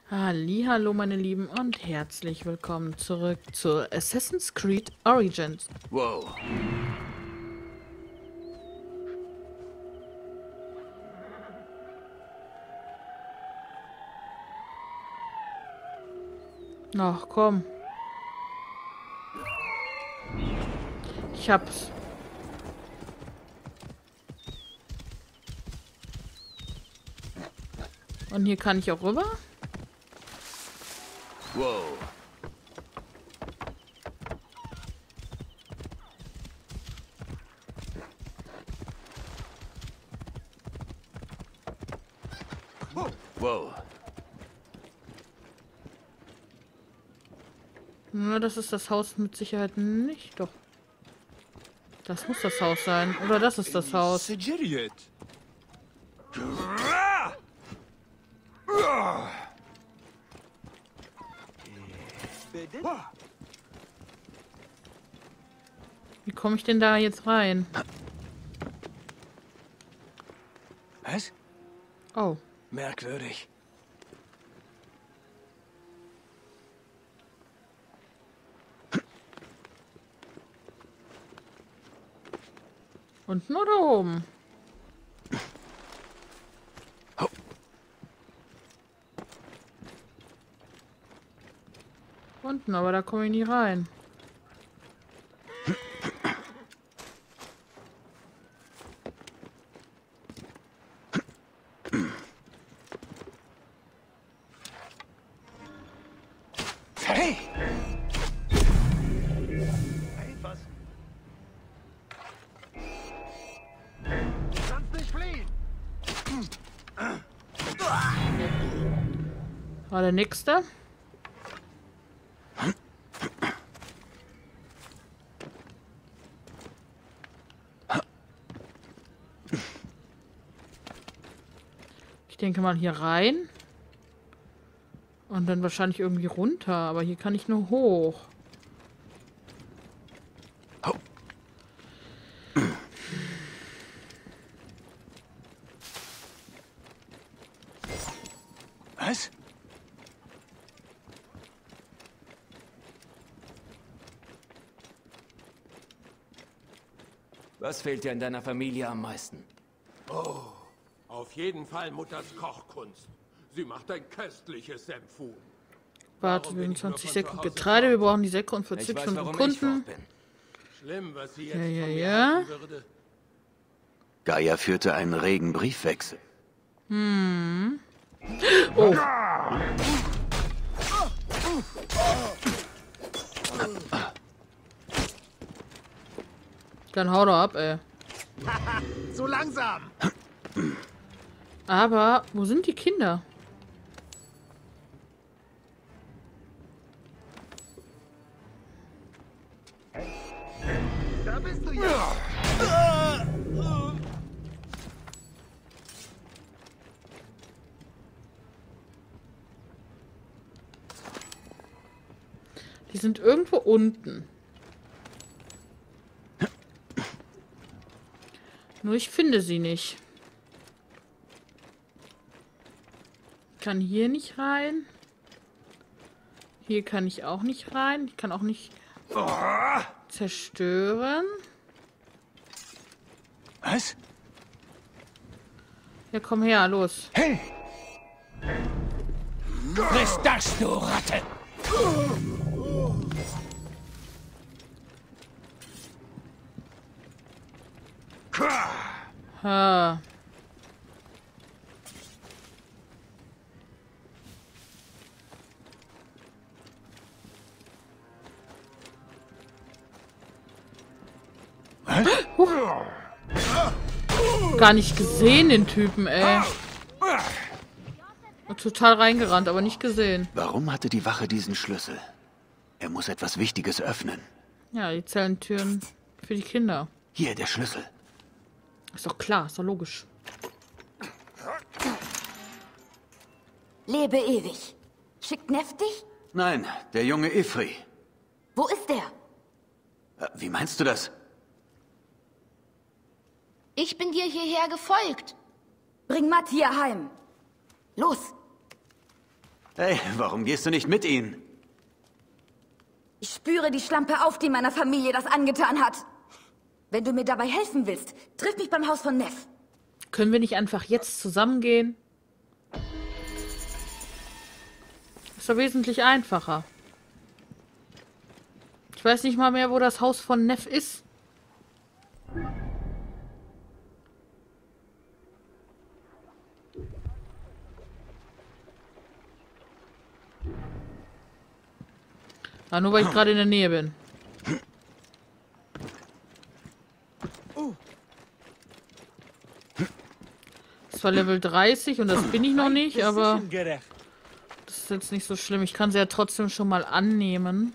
Hallihallo meine Lieben und herzlich willkommen zurück zu Assassin's Creed Origins. Wow. Ach komm. Ich hab's. Und hier kann ich auch rüber? Wow. Wow. Na, das ist das Haus mit Sicherheit nicht. Doch. Das muss das Haus sein. Oder das ist das Haus. Wie komme ich denn da jetzt rein? Was? Oh. Merkwürdig. Unten oder oben? Unten, aber da komme ich nie rein. Hey! Hey, was? Du kannst nicht fliehen! War der nächste? Ich denke mal hier rein. Und dann wahrscheinlich irgendwie runter. Aber hier kann ich nur hoch. Was? Was fehlt dir in deiner Familie am meisten? Auf jeden Fall Mutters Kochkunst. Sie macht ein köstliches Senfhuhn. Warte, Warum bin ich nur 20 von Säcke zu Hause Getreide. Wir brauchen die Säcke und Ich verzückt weiß, von warum ich Kunden. fort bin. Schlimm, was sie jetzt Ja, ja, von mir ja. halten würde. Gaia führte einen regen Briefwechsel. Oh. Dann hau doch ab, ey. Zu langsam! Aber, wo sind die Kinder? Da bist du ja! Die sind irgendwo unten. Nur ich finde sie nicht. Ich kann hier nicht rein. Hier kann ich auch nicht rein. Ich kann auch nicht zerstören. Was? Ja, komm her, los. Hey! Friss das, du Ratte! Ha. Gar nicht gesehen, den Typen, ey. Total reingerannt, aber nicht gesehen. Warum hatte die Wache diesen Schlüssel? Er muss etwas Wichtiges öffnen. Ja, die Zellentüren für die Kinder. Hier, der Schlüssel. Ist doch klar, ist doch logisch. Lebe ewig. Schickt Neff dich? Nein, der junge Ifri. Wo ist der? Wie meinst du das? Ich bin dir hierher gefolgt. Bring Matt hier heim. Los. Hey, warum gehst du nicht mit ihnen? Ich spüre die Schlampe auf, die meiner Familie das angetan hat. Wenn du mir dabei helfen willst, triff mich beim Haus von Neff. Können wir nicht einfach jetzt zusammengehen? Ist doch wesentlich einfacher. Ich weiß nicht mal mehr, wo das Haus von Neff ist. Ah, nur weil ich gerade in der Nähe bin. Das war Level 30 und das bin ich noch nicht, aber das ist jetzt nicht so schlimm. Ich kann sie ja trotzdem schon mal annehmen.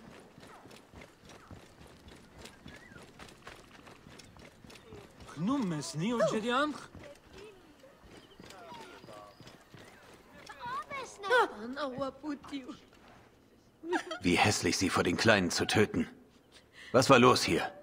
Wie hässlich, sie vor den Kleinen zu töten. Was war los hier?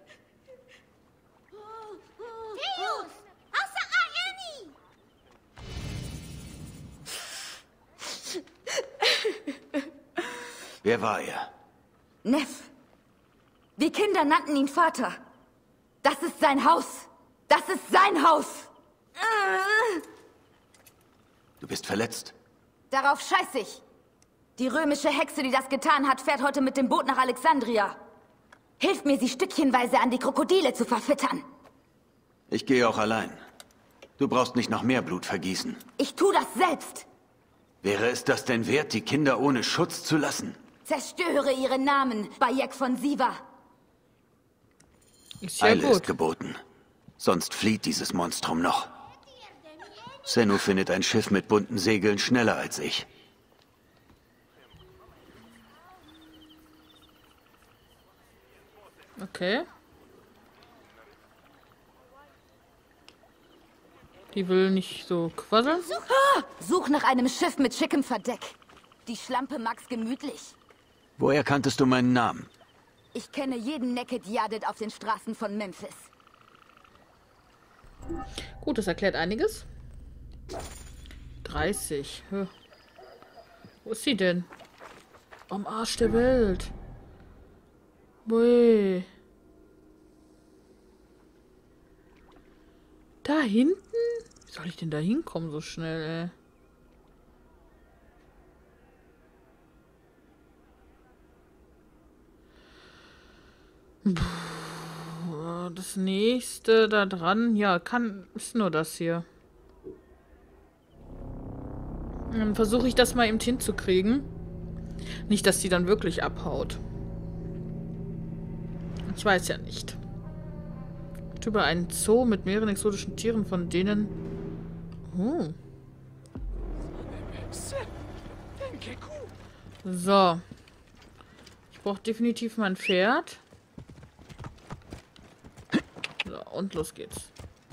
Wer war er? Neff. Die Kinder nannten ihn Vater. Das ist sein Haus. Das ist sein Haus. Du bist verletzt? Darauf scheiß ich. Die römische Hexe, die das getan hat, fährt heute mit dem Boot nach Alexandria. Hilf mir, sie stückchenweise an die Krokodile zu verfüttern. Ich gehe auch allein. Du brauchst nicht noch mehr Blut vergießen. Ich tu das selbst. Wäre es das denn wert, die Kinder ohne Schutz zu lassen? Zerstöre ihre Namen, Bayek von Siva. Ist ja Eile ist gut. geboten. Sonst flieht dieses Monstrum noch. Sennu findet ein Schiff mit bunten Segeln schneller als ich. Okay. Die will nicht so quasseln. Such nach einem Schiff mit schickem Verdeck. Die Schlampe mag's gemütlich. Woher kanntest du meinen Namen? Ich kenne jeden Naked Yadet auf den Straßen von Memphis. Gut, das erklärt einiges. 30. Wo ist sie denn? Am Arsch der Welt. Bui. Da hinten? Wie soll ich denn da hinkommen so schnell, ey? Puh, das nächste da dran. Ja, ist nur das hier. Dann versuche ich das mal eben hinzukriegen. Nicht, dass die dann wirklich abhaut. Ich weiß ja nicht. Über einen Zoo mit mehreren exotischen Tieren, von denen... Oh. So. Ich brauche definitiv mein Pferd. So, und los geht's.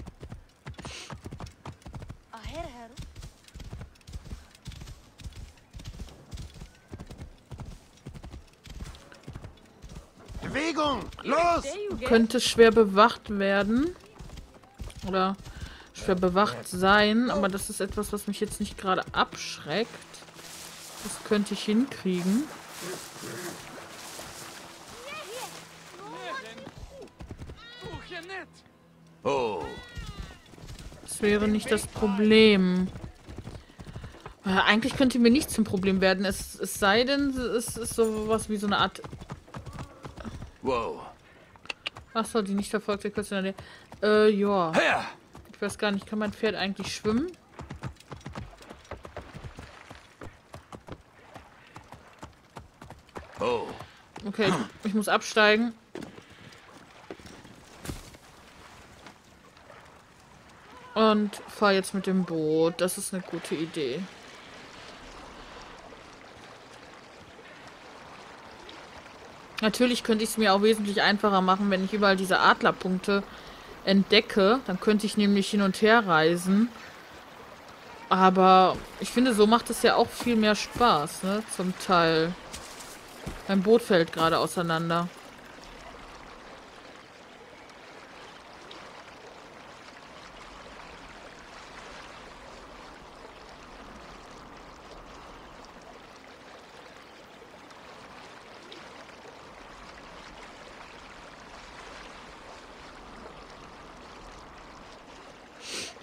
Bewegung! Los! Könnte schwer bewacht werden. Oder schwer bewacht sein. Aber das ist etwas, was mich jetzt nicht gerade abschreckt. Das könnte ich hinkriegen. Oh, Das wäre nicht das Problem. Eigentlich könnte mir nichts zum Problem werden. Es sei denn, es ist sowas wie so eine Art... wow. Achso, die nicht verfolgte kurz in der Nähe. Ja. Her! Ich weiß gar nicht, kann mein Pferd eigentlich schwimmen? Oh, Okay, ich muss absteigen. Und fahre jetzt mit dem Boot. Das ist eine gute Idee. Natürlich könnte ich es mir auch wesentlich einfacher machen, wenn ich überall diese Adlerpunkte entdecke. Dann könnte ich nämlich hin und her reisen. Aber ich finde, so macht es ja auch viel mehr Spaß, ne? Zum Teil. Mein Boot fällt gerade auseinander.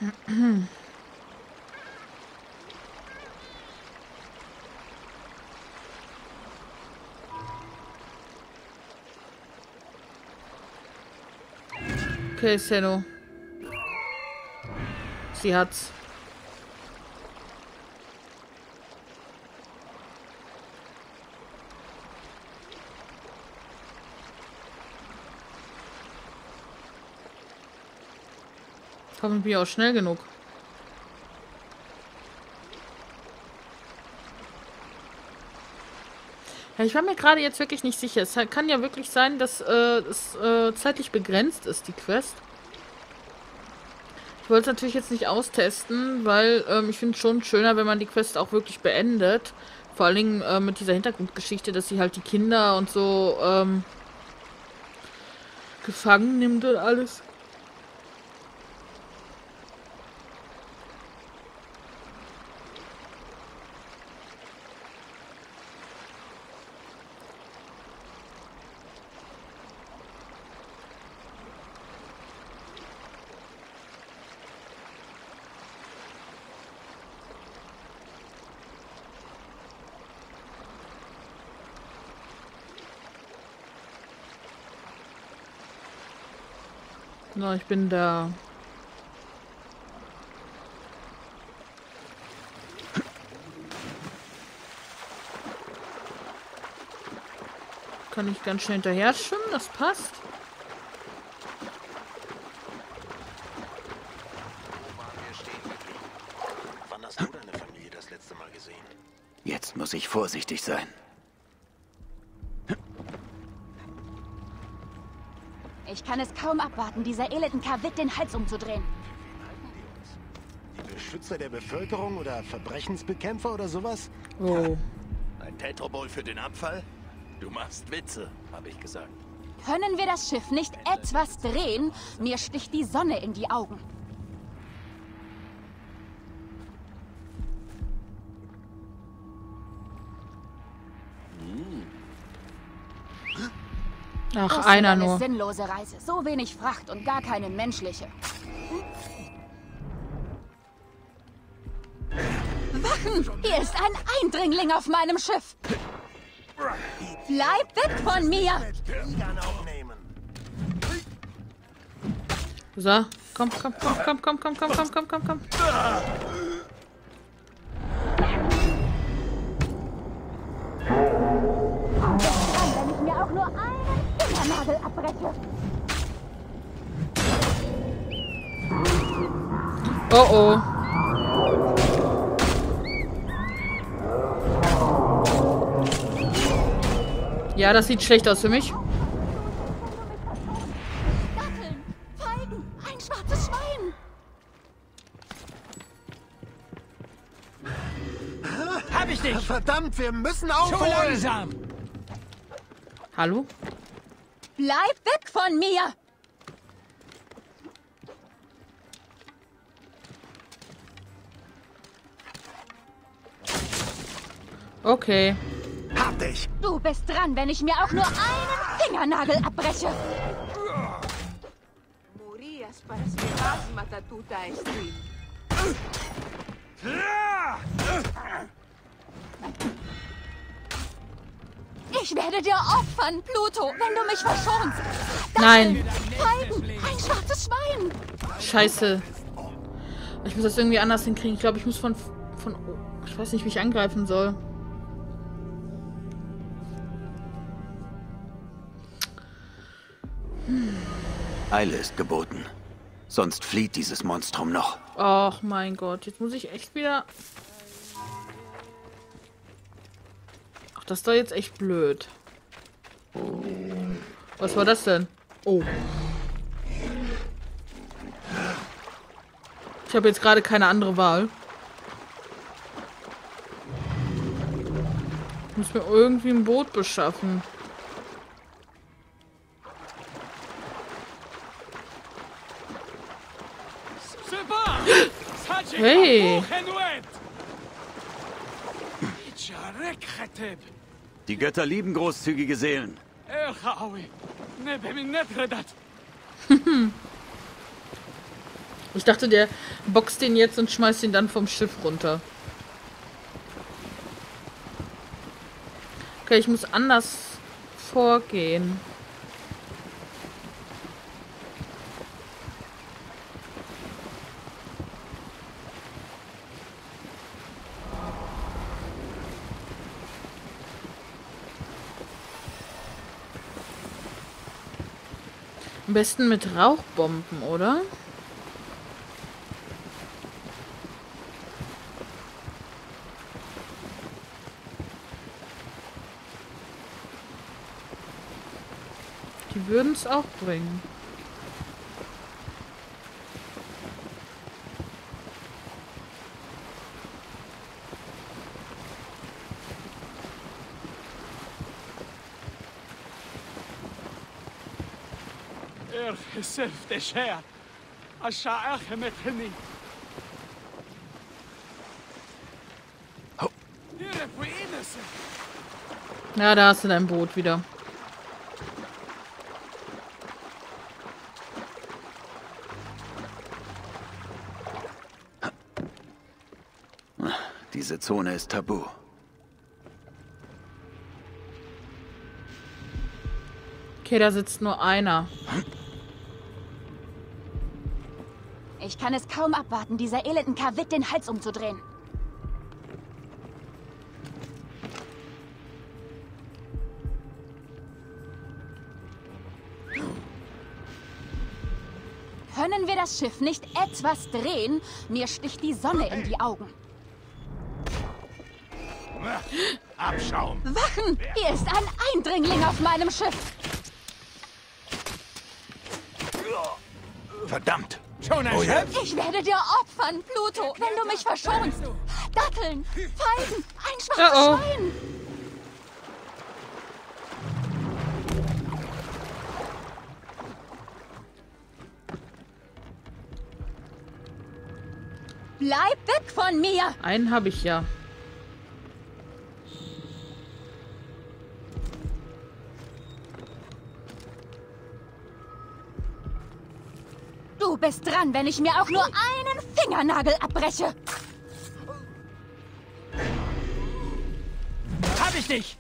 Okay, Senno. Sie hat's. Hoffentlich bin ich auch schnell genug. Ja, ich war mir gerade jetzt wirklich nicht sicher. Es kann ja wirklich sein, dass es zeitlich begrenzt ist, die Quest. Ich wollte es natürlich jetzt nicht austesten, weil ich finde es schon schöner, wenn man die Quest auch wirklich beendet. Vor allen Dingen mit dieser Hintergrundgeschichte, dass sie halt die Kinder und so gefangen nimmt und alles. Na, ich bin da. Kann ich ganz schnell hinterher schwimmen? Das passt. Wann hast du deine Familie das letzte Mal gesehen? Jetzt muss ich vorsichtig sein. Ich kann es kaum abwarten, dieser elenden Kavit den Hals umzudrehen. Die Beschützer der Bevölkerung oder Verbrechensbekämpfer oder sowas? Oh. Ein Tetrabol für den Abfall? Du machst Witze, habe ich gesagt. Können wir das Schiff nicht etwas drehen? Mir sticht die Sonne in die Augen. Ach, Das einer wird eine nur. sinnlose Reise. So wenig Fracht und gar keine menschliche. Wachen! Hier ist ein Eindringling auf meinem Schiff. Bleib weg von mir! Kriegern aufnehmen. So, komm. Wenn ich mir auch nur einen Fingernagel abbreche. Oh oh. Ja, das sieht schlecht aus für mich. Datteln, Feigen, ein schwarzes Schwein. Hab ich dich! Verdammt, wir müssen Zu aufholen! langsam! Hallo? Bleib weg von mir! Okay. Hab dich! Du bist dran, wenn ich mir auch nur einen Fingernagel abbreche. Morias para spirasmata tuta estri. Ich werde dir opfern, Pluto, wenn du mich verschonst. Nein. Feigen, ein schwarzes Schwein. Scheiße. Ich muss das irgendwie anders hinkriegen. Ich glaube, ich muss von... Ich weiß nicht, wie ich angreifen soll. Eile ist geboten. Sonst flieht dieses Monstrum noch. Ach mein Gott, jetzt muss ich echt wieder... Ach, das ist doch jetzt echt blöd. Was war das denn? Oh. Ich habe jetzt gerade keine andere Wahl. Ich muss mir irgendwie ein Boot beschaffen. Hey! Die Götter lieben großzügige Seelen. Ich dachte, der boxt den jetzt und schmeißt ihn dann vom Schiff runter. Okay, ich muss anders vorgehen. Am besten mit Rauchbomben, oder? Die würden es auch bringen. Ja, da hast du dein Boot wieder. Diese Zone ist tabu. Okay, da sitzt nur einer. Ich kann es kaum abwarten, dieser elenden Kavit den Hals umzudrehen. Können wir das Schiff nicht etwas drehen? Mir sticht die Sonne in die Augen. Abschaum! Wachen! Hier ist ein Eindringling auf meinem Schiff. Verdammt! Schon erschöpft? Ich werde dir opfern, Pluto, wenn du mich verschonst. Datteln, Feigen, ein schwarzes Schwein. Bleib weg von mir! Einen habe ich ja. Du bist dran, wenn ich mir auch nur einen Fingernagel abbreche. Hab ich dich!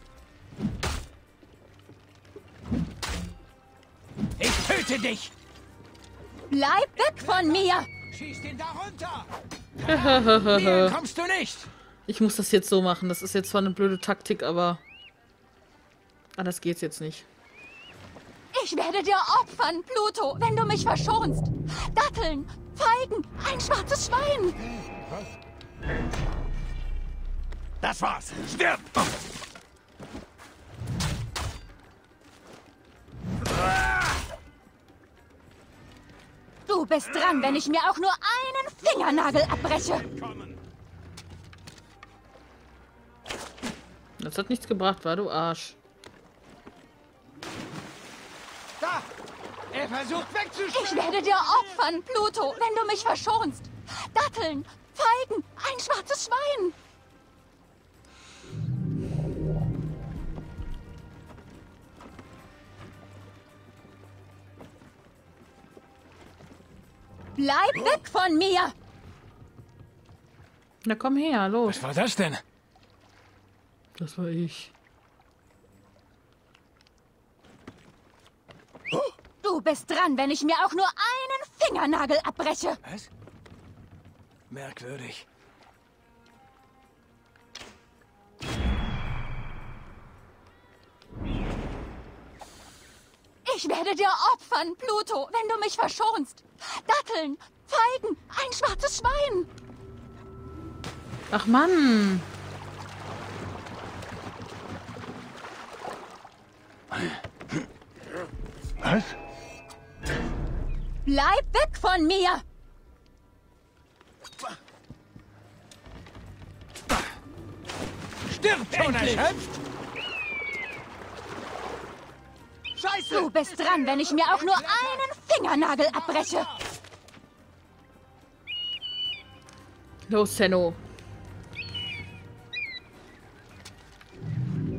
Ich töte dich! Bleib weg von mir! Schieß den da runter! Hier kommst du nicht! Ich muss das jetzt so machen. Das ist jetzt zwar eine blöde Taktik, aber anders geht's jetzt nicht. Ich werde dir opfern, Pluto, wenn du mich verschonst. Datteln, Feigen, ein schwarzes Schwein. Das war's! Stirb! Du bist dran, wenn ich mir auch nur einen Fingernagel abbreche. Das hat nichts gebracht, war du Arsch. Da! Er versucht wegzuschwimmen! Ich werde dir opfern, Pluto, wenn du mich verschonst. Datteln, Feigen, ein schwarzes Schwein. Bleib weg von mir! Na komm her, los. Was war das denn? Das war ich. Du bist dran, wenn ich mir auch nur einen Fingernagel abbreche. Was? Merkwürdig. Ich werde dir opfern, Pluto, wenn du mich verschonst. Datteln, Feigen, ein schwarzes Schwein. Ach Mann. Was? Bleib weg von mir! Stirb schon erschöpft! Scheiße! Du bist dran, wenn ich mir auch nur einen Fingernagel abbreche. Los, Senno.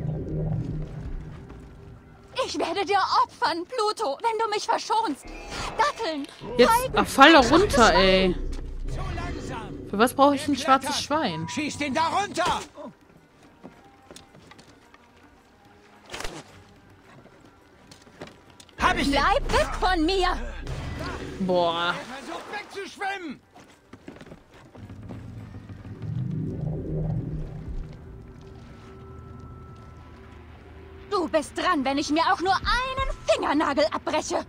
Ich werde dir opfern, Pluto, wenn du mich verschonst. Datteln! Jetzt fall doch runter, ey. Zu langsam. Für was brauche ich ein schwarzes Schwein? Schieß den da runter. Hab ich den. Bleib weg von mir! Boah. Versucht wegzuschwimmen. Du bist dran, wenn ich mir auch nur einen Fingernagel abbreche.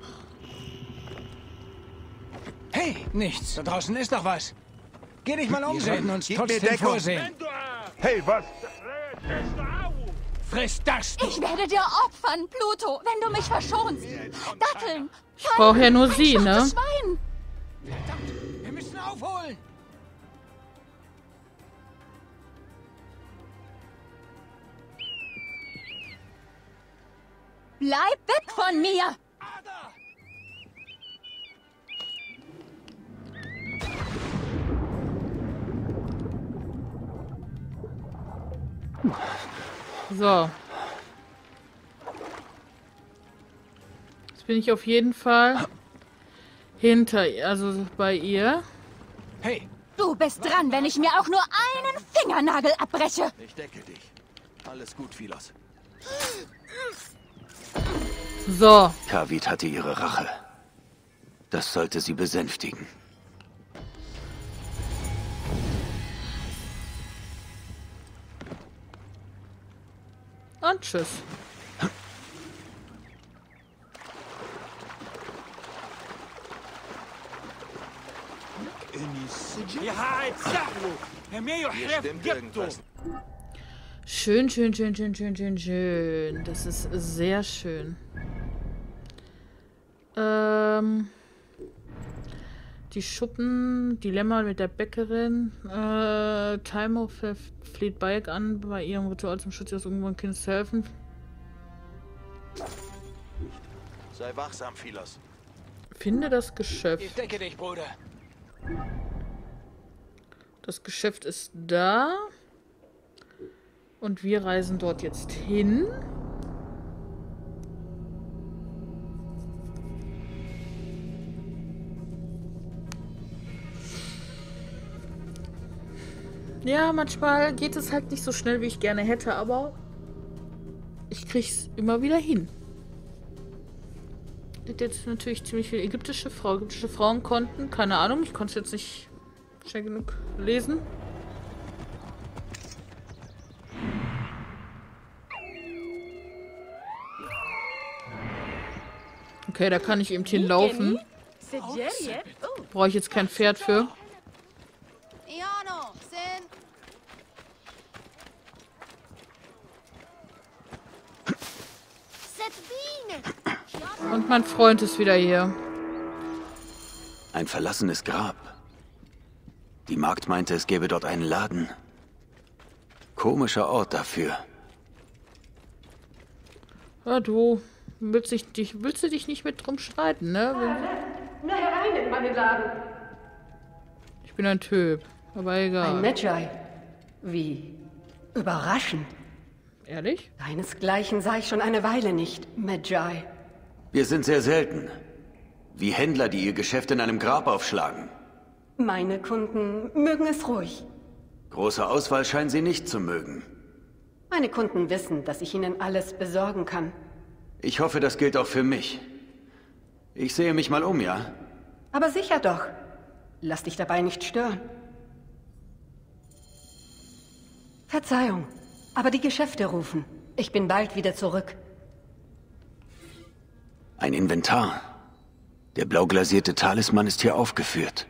Hey, nichts. Da draußen ist doch was. Geh dich mal umsehen und Gib mir trotzdem Deckung. vorsehen. Hey, was? Friss das. Ich werde dir opfern, Pluto, wenn du mich verschonst. Datteln! Ich brauche ja nur sie, ne? Schwein! Verdammt, wir müssen aufholen. Bleib weg von mir! So. Jetzt bin ich auf jeden Fall hinter, also bei ihr. Hey, Du bist dran, wenn ich mir auch nur einen Fingernagel abbreche. Ich decke dich. Alles gut, Philos. So. Kavit hatte ihre Rache. Das sollte sie besänftigen. Und tschüss. Hier stimmt irgendwas. Schön, schön, schön, schön, schön, schön, schön. Das ist sehr schön. Die Schuppen, Dilemma mit der Bäckerin. Taimo fleht Bayek an, bei ihrem Ritual zum Schutz ihres ungeborenen Kindes zu helfen. Sei wachsam, Philos. Finde das Geschäft. ich decke dich, Bruder. Das Geschäft ist da. Und wir reisen dort jetzt hin. Ja, manchmal geht es halt nicht so schnell, wie ich gerne hätte, aber ich krieg's immer wieder hin. Das ist jetzt natürlich ziemlich viel ägyptische Frau. Ägyptische Frauen konnten, keine Ahnung, ich konnte es jetzt nicht schnell genug lesen. Okay, da kann ich eben hinlaufen. Brauche ich jetzt kein Pferd für. Und mein Freund ist wieder hier. Ein verlassenes Grab. Die Magd meinte, es gäbe dort einen Laden. Komischer Ort dafür. Ja, du willst du dich nicht mit drum streiten, ne? Na herein in meinen Laden. Ich bin ein Typ, aber Ein egal. Magi. Wie überraschend. Ehrlich? Deinesgleichen sah ich schon eine Weile nicht, Magi. Wir sind sehr selten. Wie Händler, die ihr Geschäft in einem Grab aufschlagen. Meine Kunden mögen es ruhig. Große Auswahl scheinen sie nicht zu mögen. Meine Kunden wissen, dass ich ihnen alles besorgen kann. Ich hoffe, das gilt auch für mich. Ich sehe mich mal um, ja? Aber sicher doch. Lass dich dabei nicht stören. Verzeihung, aber die Geschäfte rufen. Ich bin bald wieder zurück. Ein Inventar. Der blau glasierte Talisman ist hier aufgeführt.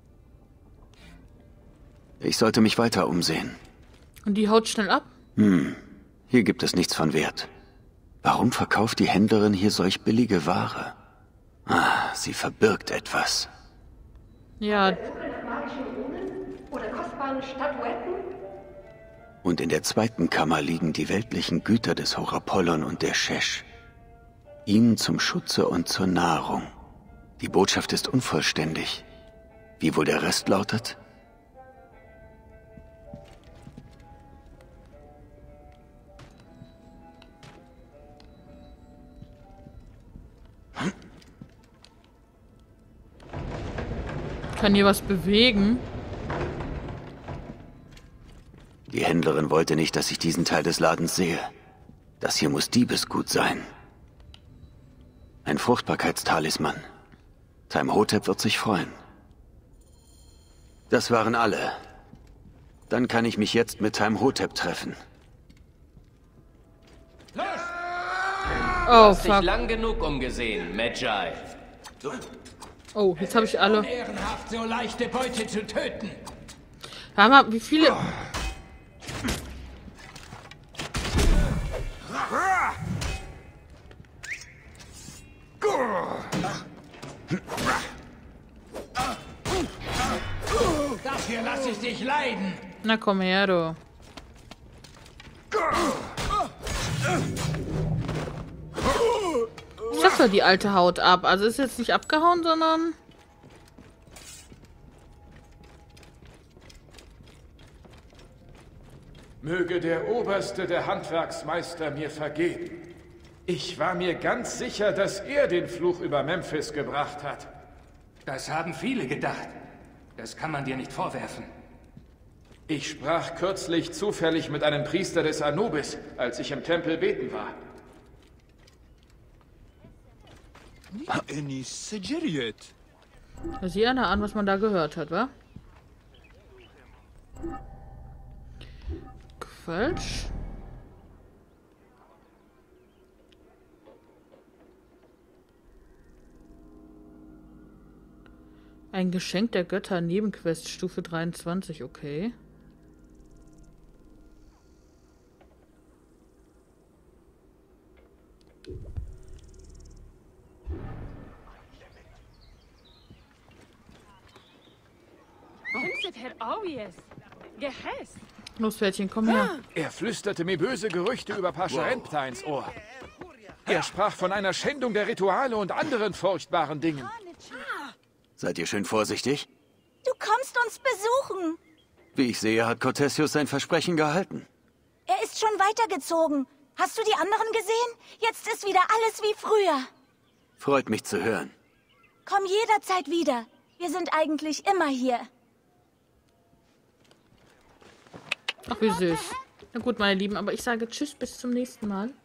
Ich sollte mich weiter umsehen. Und die haut schnell ab? Hier gibt es nichts von Wert. Warum verkauft die Händlerin hier solch billige Ware? Ah, sie verbirgt etwas. Ja, Oder kostbaren Statuetten? Und in der zweiten Kammer liegen die weltlichen Güter des Horapollon und der Shesh. Ihnen zum Schutze und zur Nahrung. Die Botschaft ist unvollständig. Wie wohl der Rest lautet? kann hier was bewegen. Die Händlerin wollte nicht, dass ich diesen Teil des Ladens sehe. Das hier muss Diebesgut sein. Ein Fruchtbarkeitstalisman. Timehotep wird sich freuen. Das waren alle. Dann kann ich mich jetzt mit Timehotep treffen. Oh, Hast dich fuck. lang genug umgesehen, Magi. Oh, jetzt habe ich alle. Ehrenhaft, so leichte Beute zu töten. Hör mal, wie viele... Dafür lasse ich dich leiden. Na komm her, du. Ich sag doch, die alte haut ab. Also ist jetzt nicht abgehauen, sondern... Möge der Oberste der Handwerksmeister mir vergeben. Ich war mir ganz sicher, dass er den Fluch über Memphis gebracht hat. Das haben viele gedacht. Das kann man dir nicht vorwerfen. Ich sprach kürzlich zufällig mit einem Priester des Anubis, als ich im Tempel beten war. Sieh einer an, was man da gehört hat, wa? Falsch. Ein Geschenk der Götter, Nebenquest, Stufe 23, okay. Los, Pferdchen, komm her. Er flüsterte mir böse Gerüchte über Pascha Renpta ins Ohr. Er sprach von einer Schändung der Rituale und anderen furchtbaren Dingen. Seid ihr schön vorsichtig? Du kommst uns besuchen. Wie ich sehe, hat Cortesius sein Versprechen gehalten. Er ist schon weitergezogen. Hast du die anderen gesehen? Jetzt ist wieder alles wie früher. Freut mich zu hören. Komm jederzeit wieder. Wir sind eigentlich immer hier. Ach, wie süß. Na gut, meine Lieben, aber ich sage Tschüss, bis zum nächsten Mal.